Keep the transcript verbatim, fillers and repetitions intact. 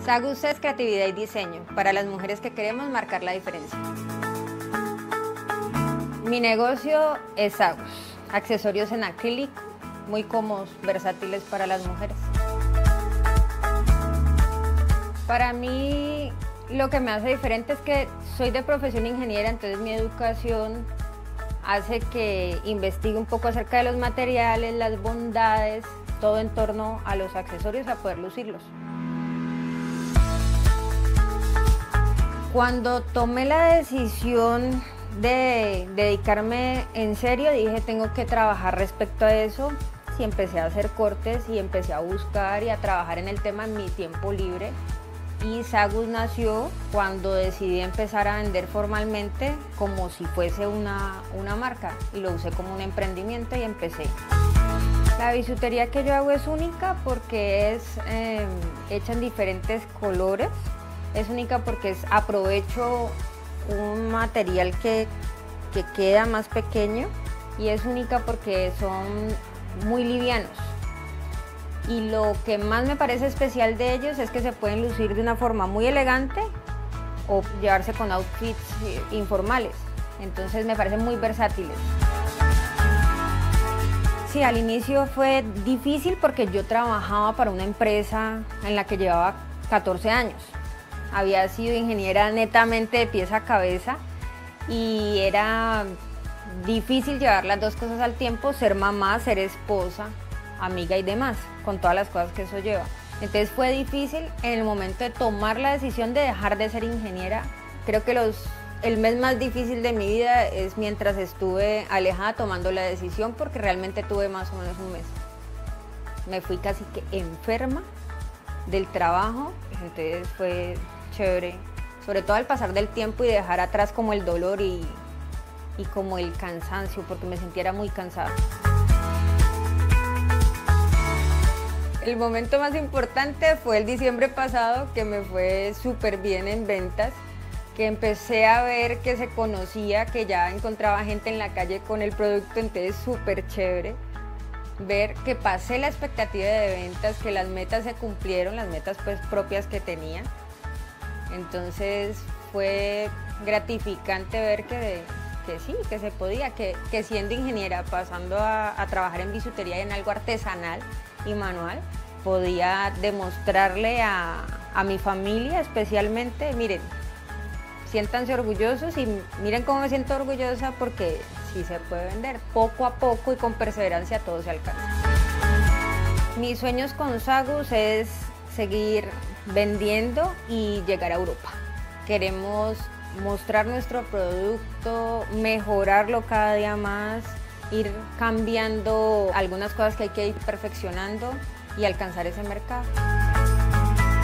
Sagus es creatividad y diseño para las mujeres que queremos marcar la diferencia. Mi negocio es Sagus, accesorios en acrílico, muy cómodos, versátiles para las mujeres. Para mí, lo que me hace diferente es que soy de profesión ingeniera, entonces mi educación hace que investigue un poco acerca de los materiales, las bondades, todo en torno a los accesorios, a poder lucirlos. Cuando tomé la decisión de dedicarme en serio, dije tengo que trabajar respecto a eso, y empecé a hacer cortes y empecé a buscar y a trabajar en el tema en mi tiempo libre. Y Sagus nació cuando decidí empezar a vender formalmente como si fuese una, una marca, y lo usé como un emprendimiento y empecé. La bisutería que yo hago es única porque es eh, hecha en diferentes colores, es única porque es, aprovecho un material que, que queda más pequeño, y es única porque son muy livianos. Y lo que más me parece especial de ellos es que se pueden lucir de una forma muy elegante o llevarse con outfits informales. Entonces me parecen muy versátiles. Sí, al inicio fue difícil porque yo trabajaba para una empresa en la que llevaba catorce años. Había sido ingeniera netamente de pies a cabeza y era difícil llevar las dos cosas al tiempo, ser mamá, ser esposa, amiga y demás, con todas las cosas que eso lleva. Entonces fue difícil en el momento de tomar la decisión de dejar de ser ingeniera. Creo que los, el mes más difícil de mi vida es mientras estuve alejada tomando la decisión, porque realmente tuve más o menos un mes. Me fui casi que enferma del trabajo, entonces fue chévere, sobre todo al pasar del tiempo y dejar atrás como el dolor y, y como el cansancio, porque me sentía muy cansada. El momento más importante fue el diciembre pasado, que me fue súper bien en ventas, que empecé a ver que se conocía, que ya encontraba gente en la calle con el producto, entonces súper chévere. Ver que pasé la expectativa de ventas, que las metas se cumplieron, las metas pues propias que tenía. Entonces fue gratificante ver que, que sí, que se podía, que, que siendo ingeniera, pasando a, a trabajar en bisutería y en algo artesanal y manual, podía demostrarle a, a mi familia especialmente, miren, siéntanse orgullosos y miren cómo me siento orgullosa, porque sí se puede vender, poco a poco y con perseverancia todo se alcanza. Mis sueños con Sagus es seguir vendiendo y llegar a Europa. Queremos mostrar nuestro producto, mejorarlo cada día más, ir cambiando algunas cosas que hay que ir perfeccionando y alcanzar ese mercado.